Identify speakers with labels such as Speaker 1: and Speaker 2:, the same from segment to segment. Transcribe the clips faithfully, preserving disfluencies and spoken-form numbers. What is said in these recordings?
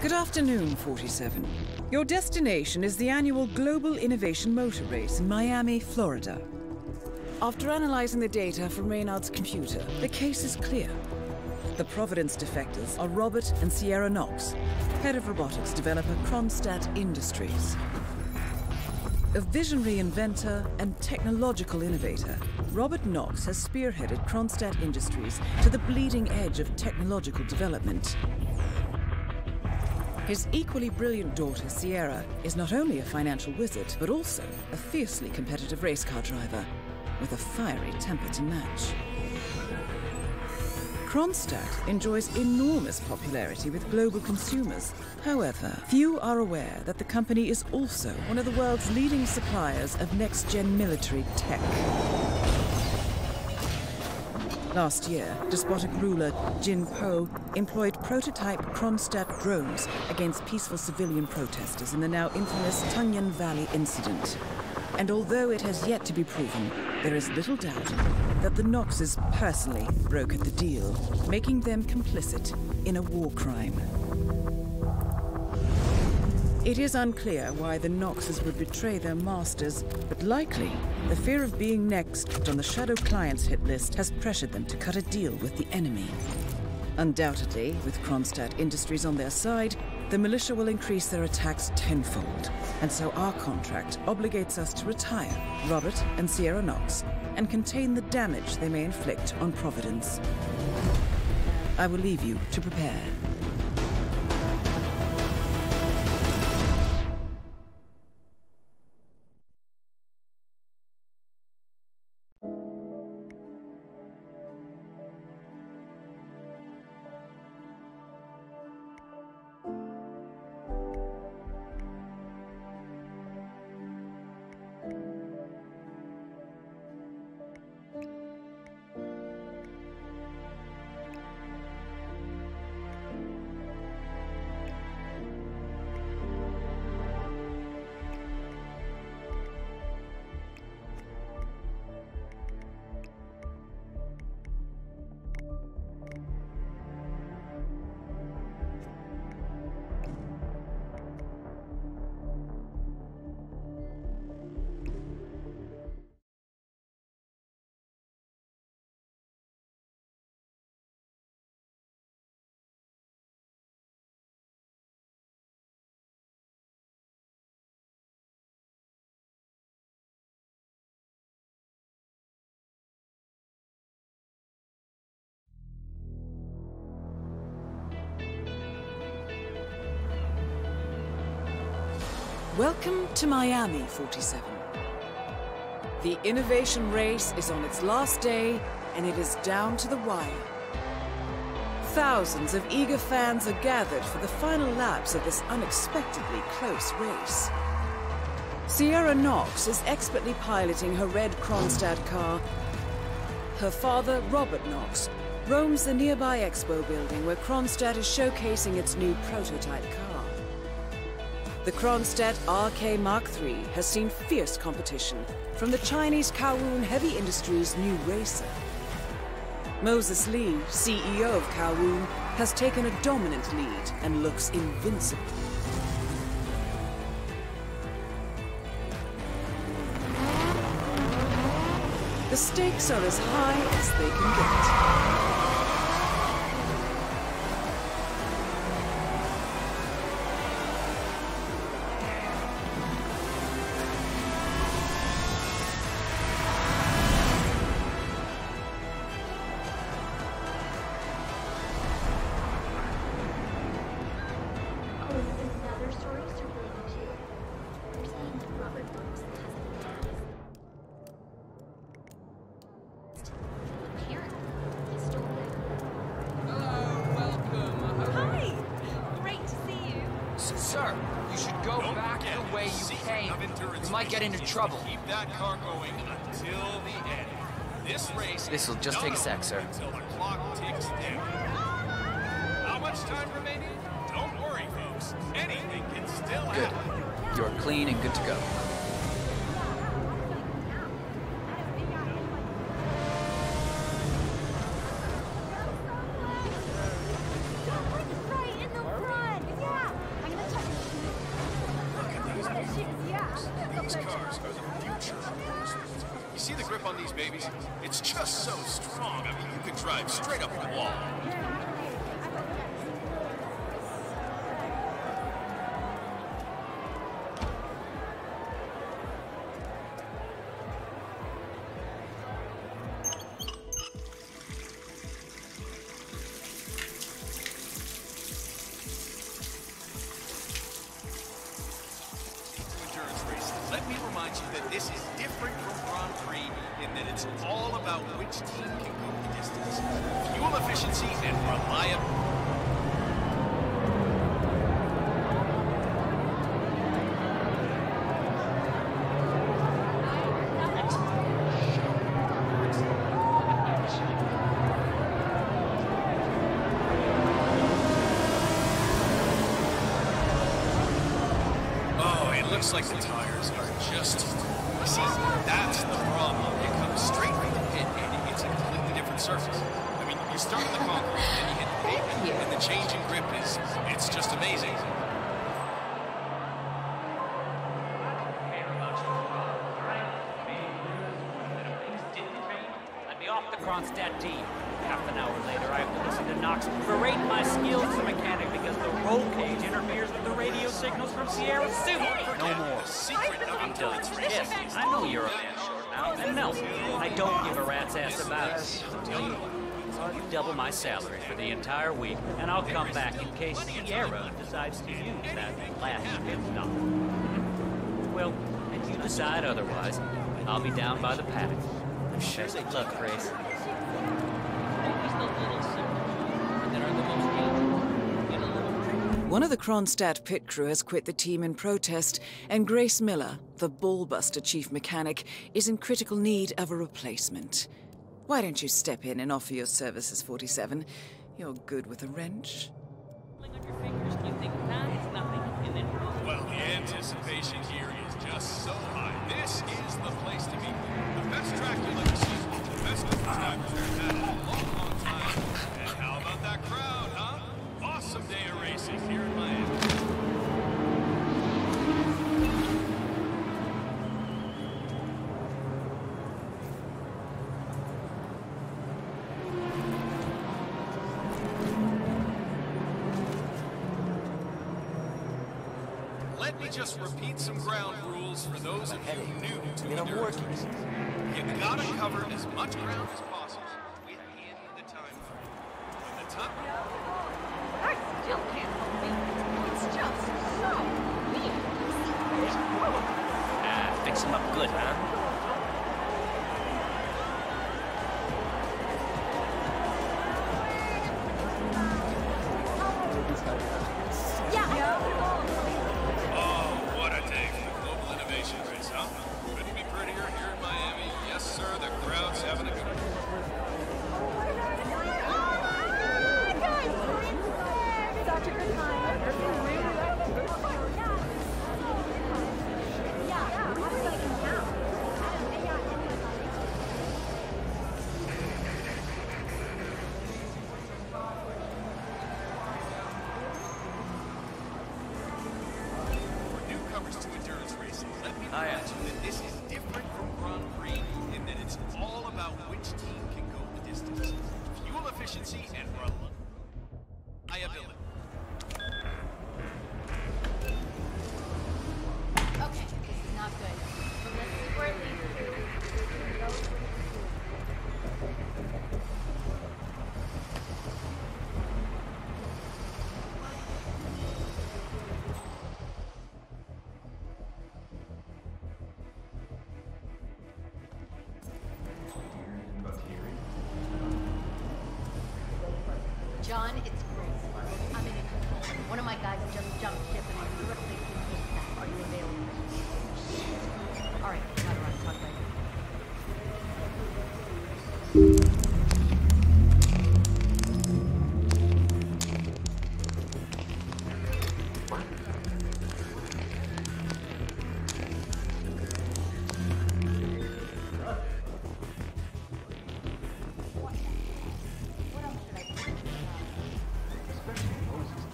Speaker 1: Good afternoon, forty-seven. Your destination is the annual Global Innovation Motor Race in Miami, Florida. After analyzing the data from Reynard's computer, the case is clear. The Providence defectors are Robert and Sierra Knox, head of robotics developer Kronstadt Industries. A visionary inventor and technological innovator, Robert Knox has spearheaded Kronstadt Industries to the bleeding edge of technological development. His equally brilliant daughter, Sierra, is not only a financial wizard, but also a fiercely competitive race car driver, with a fiery temper to match. Kronstadt enjoys enormous popularity with global consumers. However, few are aware that the company is also one of the world's leading suppliers of next-gen military tech. Last year, despotic ruler Jin Po employed prototype Kronstadt drones against peaceful civilian protesters in the now infamous Tungan Valley incident. And although it has yet to be proven, there is little doubt that the Knoxes personally brokered the deal, making them complicit in a war crime. It is unclear why the Knoxes would betray their masters, but likely the fear of being next on the Shadow Clients hit list has pressured them to cut a deal with the enemy. Undoubtedly, with Kronstadt Industries on their side, the militia will increase their attacks tenfold, and so our contract obligates us to retire Robert and Sierra Knox and contain the damage they may inflict on Providence. I will leave you to prepare. Welcome to Miami, forty-seven. The innovation race is on its last day, and it is down to the wire. Thousands of eager fans are gathered for the final laps of this unexpectedly close race. Sierra Knox is expertly piloting her red Kronstadt car. Her father, Robert Knox, roams the nearby expo building where Kronstadt is showcasing its new prototype car. The Kronstadt R K Mark three has seen fierce competition from the Chinese Kowloon Heavy Industries' new racer. Moses Lee, C E O of Kowloon, has taken a dominant lead and looks invincible. The stakes are as high as they can get.
Speaker 2: Trouble.
Speaker 3: Keep that car going until the end. This race.
Speaker 2: This will just take a sec, sir.
Speaker 3: Until the clock ticks down. How much time remaining? Don't worry, folks. Anything can still
Speaker 2: Good.
Speaker 3: happen.
Speaker 2: You're clean and good to go.
Speaker 4: Right in the front! Yeah!
Speaker 3: grip on these babies, it's just so strong. I mean, you could drive straight up the wall. Let me remind you that this is different from Grand Prix in that it's all about which team can go the distance. Fuel efficiency and reliability. Looks like the tires are just... You see, that's the problem. It comes straight from the pit, and it's a completely different surface. I mean, you start with the concrete, then you hit the pavement, yeah. And the change in grip is... it's just amazing.
Speaker 4: Let me off the Kronstadt D. Half an hour later, I have to listen to Knox berate my skills as a mechanic because the roll cage interferes with the radio signals from Sierra City. No more. I'm done. Yes, I know you're a man short now. And Nelson, I don't give a rat's ass about it. I'll tell you what, you double my salary for the entire week, and I'll come back in case Sierra decides to use that last fifth dollar. Well, if you decide otherwise, I'll be down by the paddock. Best of luck, Grace.
Speaker 1: One of the Kronstadt pit crew has quit the team in protest, and Grace Miller, the ballbuster chief mechanic, is in critical need of a replacement. Why don't you step in and offer your services, forty-seven? You're good with a wrench.
Speaker 3: Well, the anticipation here is just so high. This is the place to be. The best track you'll ever see. The best drivers they've had in a long, long time. And how about that crowd, huh? Awesome day of racing here in Miami. Let me just repeat some ground rules for those of you new to endurance racing. You gotta cover as much ground as possible within the time frame. When the time...
Speaker 5: I still can't believe it. It's just so weird.
Speaker 4: Ah, fix him up good, huh?
Speaker 3: Oh, what a day for the Global Innovation Race, huh? Couldn't be prettier here in Miami. Yes, sir, the crowd's having a good one. To endurance racing, let me remind you that this is different from Grand Prix in that it's all about which team can go the distance. Fuel efficiency and reliability.
Speaker 5: Okay, this is not good. But let's see where it leads to. John, it's Grace. I'm in control. One of my guys just jumped ship and I'm replacing him. Are you available? All right, gotta run. Talk later.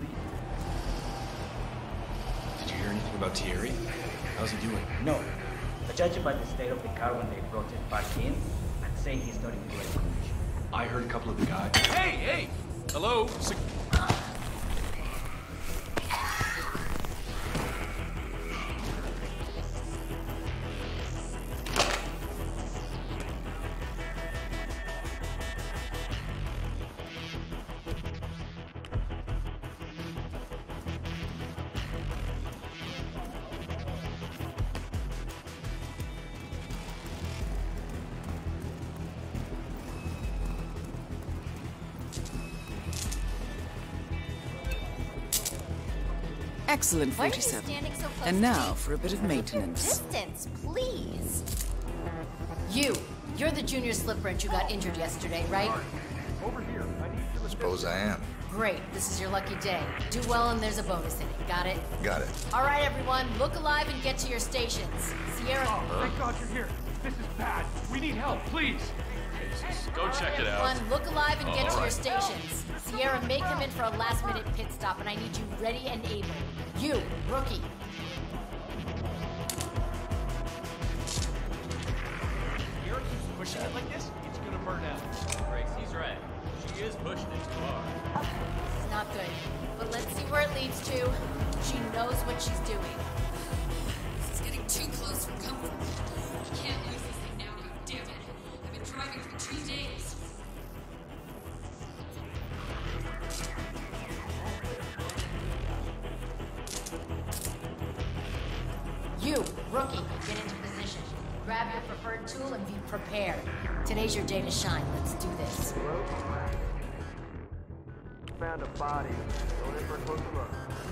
Speaker 3: About Thierry? How's he doing?
Speaker 6: No.
Speaker 4: But judging by the state of the car when they brought it back in, I'd say he's not in great condition.
Speaker 3: I heard a couple of the guys. Hey, hey! Hello? Sec-
Speaker 1: Excellent,
Speaker 5: Why are you
Speaker 1: forty-seven.
Speaker 5: standing so close
Speaker 1: And
Speaker 5: to
Speaker 1: now
Speaker 5: me?
Speaker 1: for a bit of maintenance.
Speaker 5: Distance, please. You, you're the junior slip wrench who got injured yesterday, right?
Speaker 6: Suppose I am.
Speaker 5: Great, this is your lucky day. Do well and there's a bonus in it, got it?
Speaker 6: Got it.
Speaker 5: All right, everyone, look alive and get to your stations. Sierra...
Speaker 7: Thank God you're here. This is bad. We need help, please.
Speaker 3: Go check it out.
Speaker 5: Everyone, look alive and get to your stations. Sierra may come in for a last-minute pit stop, and I need you ready and able. You, rookie.
Speaker 7: Sierra keeps pushing it like this, it's gonna burn out.
Speaker 4: Grace, he's right. She is pushing it too hard.
Speaker 5: It's not good, but let's see where it leads to. She knows what she's doing.
Speaker 8: This is getting too close for comfort. I can't lose this thing now, god damn it. I've been driving for two days.
Speaker 5: You, rookie, get into position. Grab your preferred tool and be prepared. Today's your day to shine. Let's do this.
Speaker 9: Found a body. Going in for a closer look.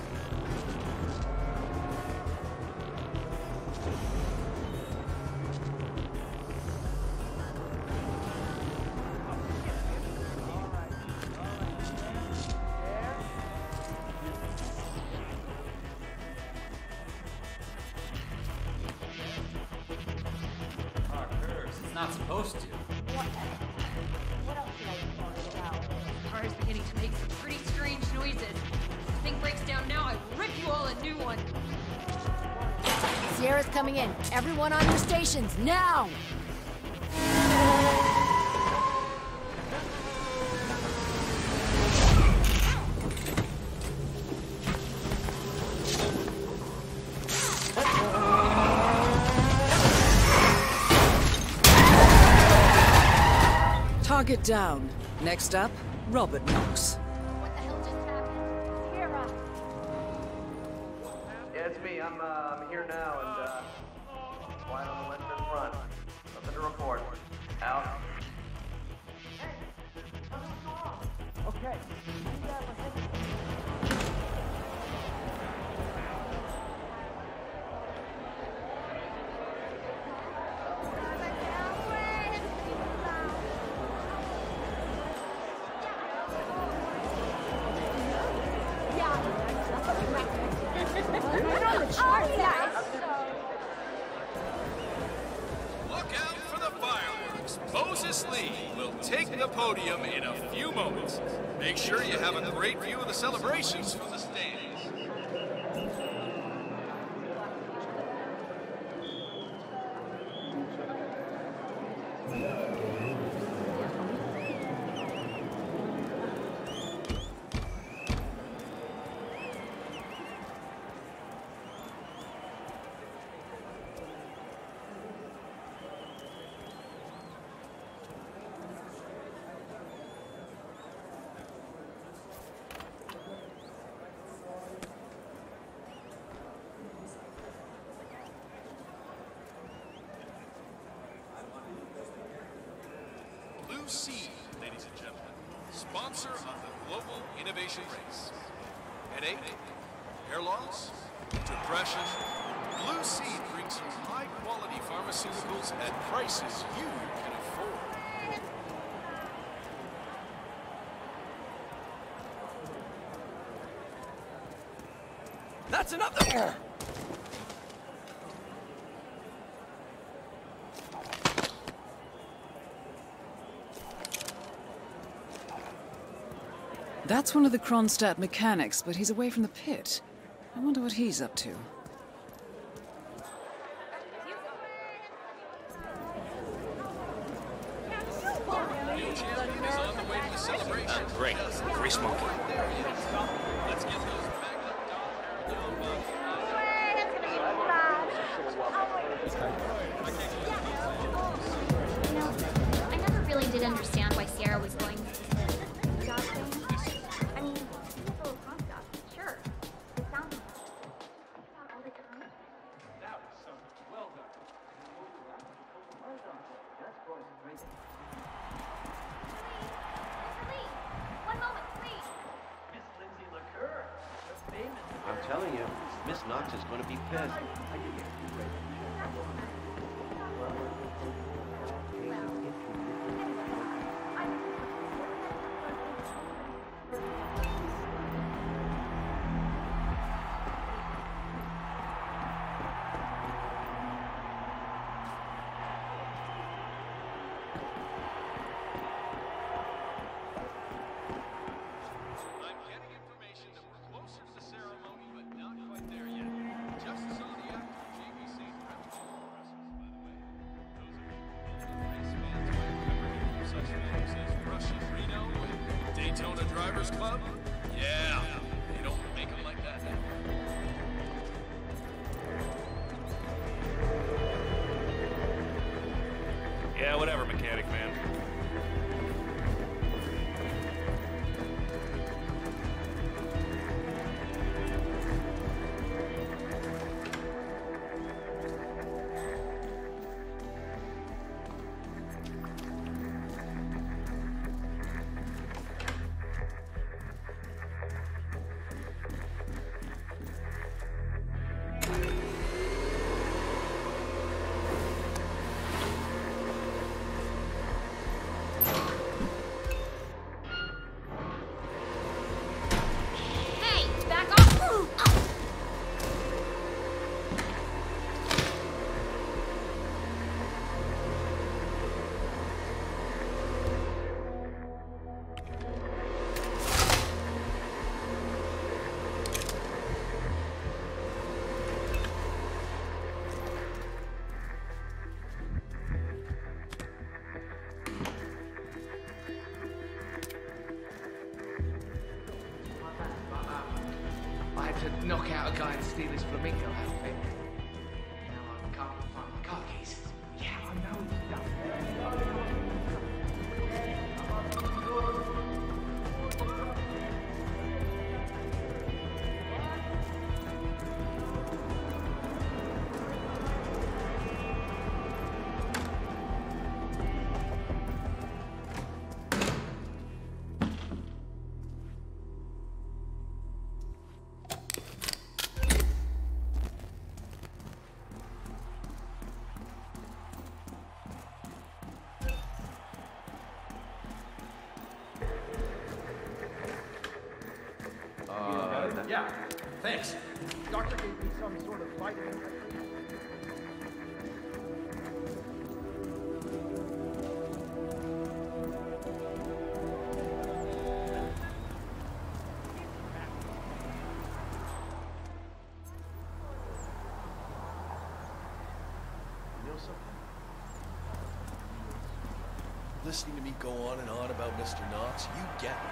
Speaker 4: It's not supposed to.
Speaker 5: What? What else did I worry about?
Speaker 8: The car is beginning to make some pretty strange noises. If the thing breaks down now, I rip you all a new one.
Speaker 5: Sierra's coming in. Everyone on your stations, now!
Speaker 1: Target down. Next up, Robert Knox.
Speaker 5: What the hell just happened? Sierra!
Speaker 9: Yeah, it's me. I'm, uh, I'm here now, and, uh, quiet on the western front. Nothing to report. Out. Okay.
Speaker 3: Look out for the fireworks. Moses Lee will take the podium in a few moments. Make sure you have a great view of the celebrations from the stands. Blue Sea, ladies and gentlemen, sponsor of the Global Innovation Race. Headache, hair loss, depression. Blue Sea brings you high-quality pharmaceuticals at prices you can afford.
Speaker 7: That's enough!
Speaker 1: That's one of the Kronstadt mechanics, but he's away from the pit. I wonder what he's up to.
Speaker 2: Race monkey.
Speaker 3: Let's get those magnet dollar bill bucks.
Speaker 6: You know, I never really did understand why Sierra was going through this job thing. I mean, she's a little punk job, sure. It sounds about all the time.
Speaker 7: That was something well done.
Speaker 6: Mister Lee, one moment, please.
Speaker 7: Miss Lindsay LaCour, the famous.
Speaker 10: I'm telling you, Miss Knox is going to be pissed.
Speaker 3: I'm getting information that we're closer to the ceremony, but not quite there yet. Just saw the actor J B Saint Repertoire wrestles, by the way. Those of you who are race fans might remember him from such films as Russian Reno and Daytona Drivers Club. Yeah, they don't make them like that now.
Speaker 7: Yeah, whatever, mechanic man.
Speaker 6: Hey, back off!
Speaker 11: I had to knock out a guy and steal his flamingo outfit. Now I can't find my car keys. Yeah, I know.
Speaker 10: Uh,
Speaker 7: Yeah, thanks. Doctor gave me some sort of vitamin.
Speaker 10: you know something?
Speaker 12: Listening to me go on and on about Mister Knox, you get me.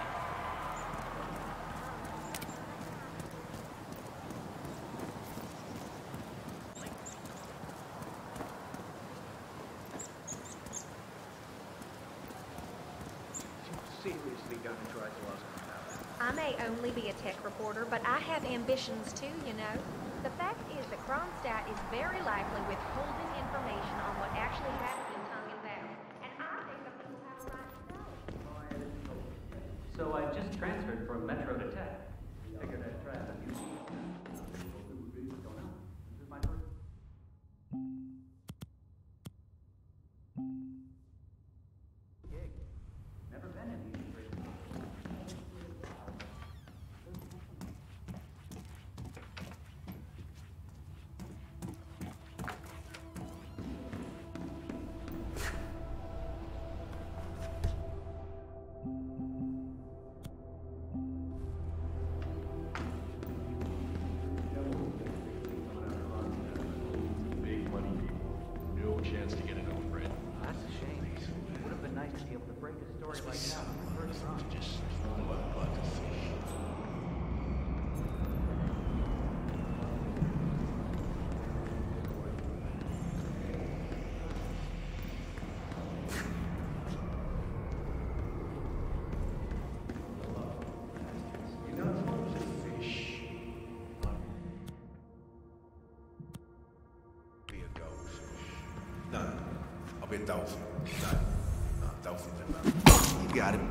Speaker 10: Seriously gonna try to ask me about that?
Speaker 13: I may only be a tech reporter, but I have ambitions too, you know. The fact is that Kronstadt is very likely withholding information on what actually happened in Tongue and Valley. And I think the people have a right to know.
Speaker 14: So I just transferred from Metro to Tech. Figured I'd try out a new team. What's going on? This is my first. Gig. Never been in these places.
Speaker 15: Whittleton. Ah, Dolphin. You got him.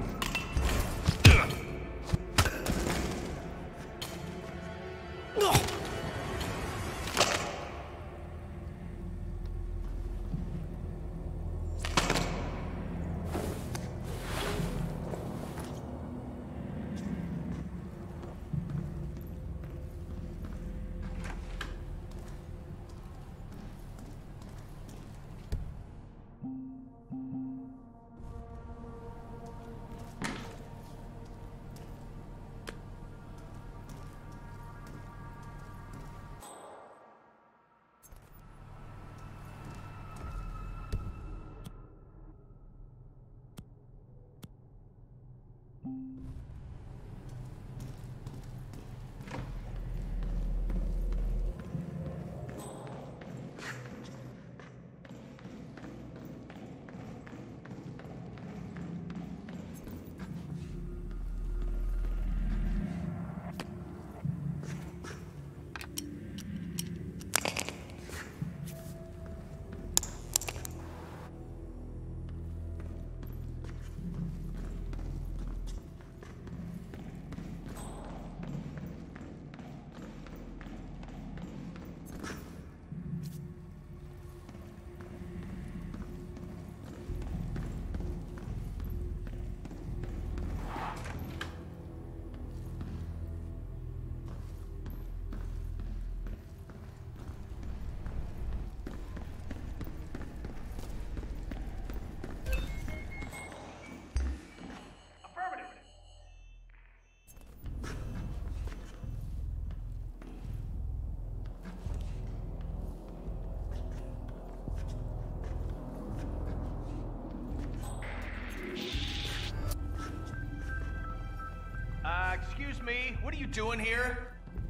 Speaker 7: Excuse me, what are you doing here?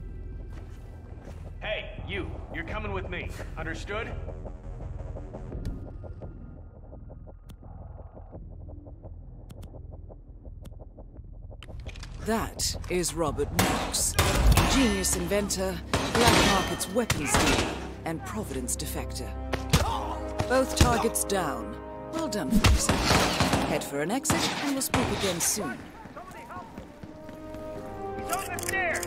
Speaker 7: Hey, you, you're coming with me. Understood?
Speaker 1: That is Robert Knox, genius inventor, black markets weapons dealer, and Providence defector. Both targets down. Well done, folks. Head for an exit, and we'll speak again soon.
Speaker 7: He's on the stairs!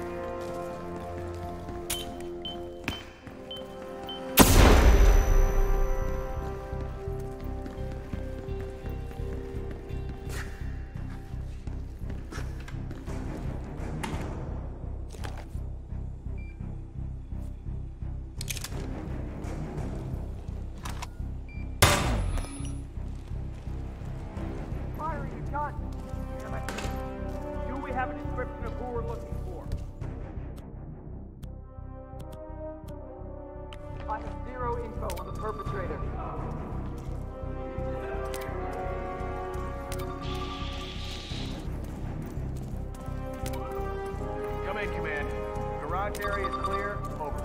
Speaker 7: Do we have a description of who we're looking for? I have zero info on the perpetrator. Come in, Command. Garage area is clear. Over.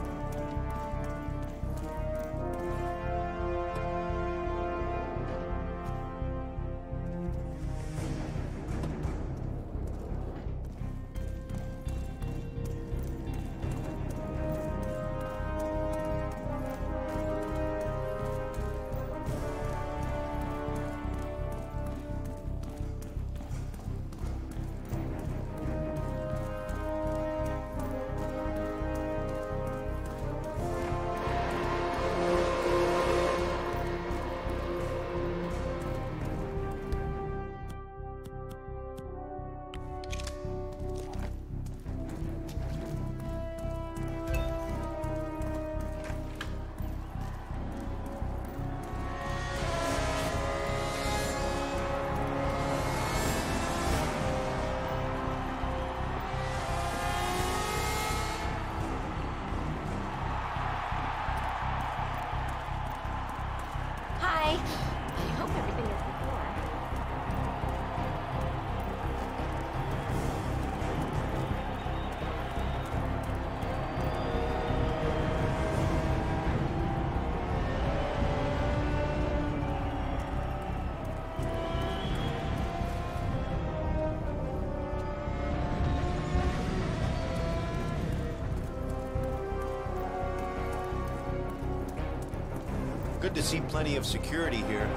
Speaker 16: Good to see plenty of security here.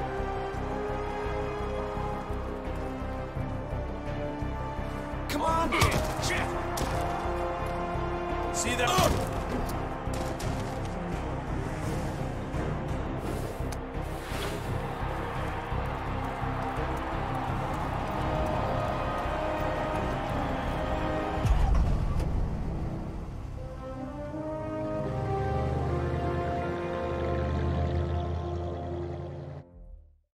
Speaker 3: Come on! Shit! See that?